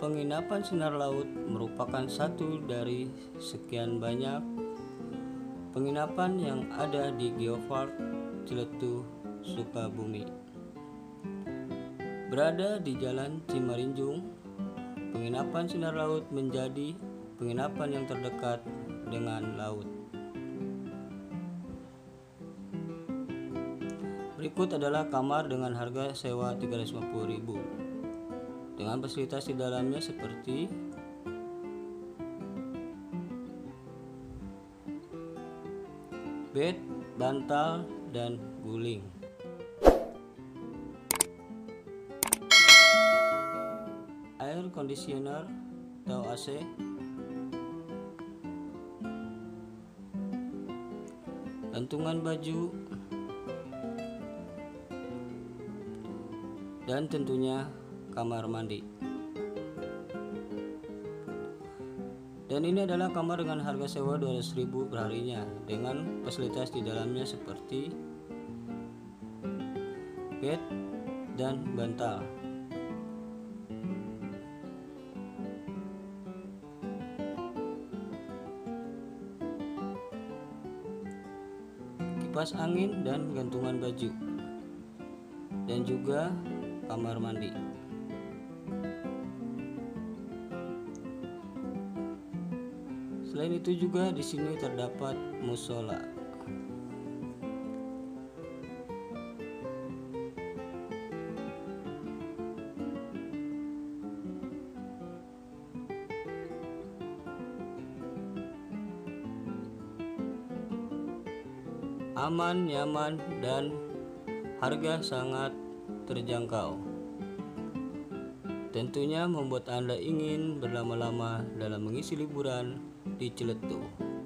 Penginapan Sinar Laut merupakan satu dari sekian banyak penginapan yang ada di Geopark Ciletuh, Sukabumi. Berada di Jalan Cimarinjung, penginapan Sinar Laut menjadi penginapan yang terdekat dengan laut. Berikut adalah kamar dengan harga sewa 350.000 dengan fasilitas di dalamnya seperti bed, bantal, dan guling. Air conditioner atau AC, gantungan baju, dan tentunya kamar mandi. Dan ini adalah kamar dengan harga sewa 200.000 per harinya dengan fasilitas di dalamnya seperti bed dan bantal. Kipas angin dan gantungan baju, dan juga kamar mandi. Selain itu juga di sini terdapat musola. Aman, nyaman, dan harga sangat terjangkau. Tentunya membuat Anda ingin berlama-lama dalam mengisi liburan di Ciletuh.